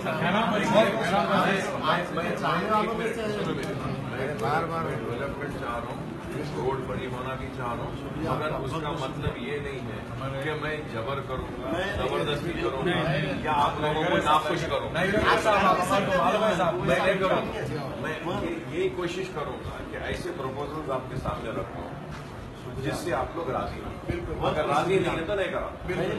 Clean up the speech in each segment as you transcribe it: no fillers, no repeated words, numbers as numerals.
बार बार development चाह रहा हूँ, रोड बड़ी होना भी चाह रहा हूँ, मगर उसका मतलब ये नहीं है कि मैं जबर करूँगा, जबरदस्ती करूँगा या आप लोगों को नाखुश करूँगा। मैं नहीं करूँगा। मैं यही कोशिश करूँगा कि ऐसे प्रपोजल्स आपके सामने रखूँ जिससे आप लोग राजी हो। अगर राजी नहीं है तो नहीं करा।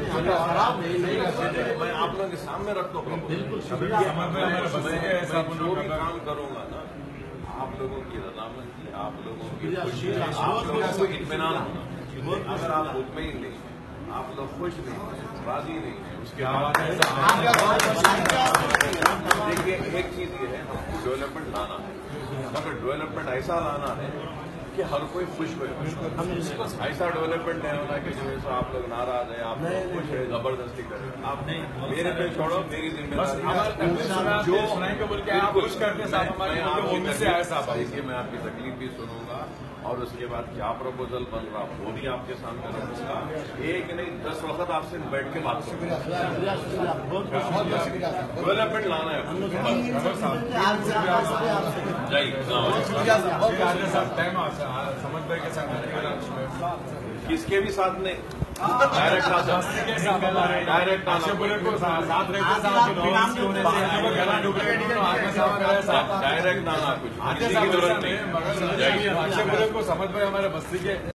मैं आप लोगों के सामने रखता हूँ प्रपोजल। जो भी काम करूँगा ना, आप लोगों की रजामंदी, आप लोगों की खुशी, आप लोगों को इत्मीनान होना। अगर आप मुतमईन नहीं, आप लोग खुश नहीं, राजी नहीं है, उसके बाद देखिए एक चीज ये है, हमको डेवलपमेंट लाना है, मगर डेवलपमेंट ऐसा लाना है कि हर कोई खुश हो। ऐसा डेवलपमेंट नहीं होना कि जो आप लोग नाराज हैं, आप लोग खुश है, जबरदस्ती करें। आप मेरे पे छोड़ो, मेरी जिम्मेदारी जो बोल के आप खुश करते हैं। देखिए मैं आपकी तकलीफ भी सुनूंगा और उसके बाद क्या प्रपोजल बन रहा वो भी आपके सामने रखूंगा। एक नहीं 10 वक्त आपसे बैठ के बात करूंगा। डेवलपमेंट लाना है। समझ के साथ किसके भी साथ नहीं, डायरेक्ट डायरेक्ट डायरेक्ट आना कुछ को समझ में हमारे बस्ती के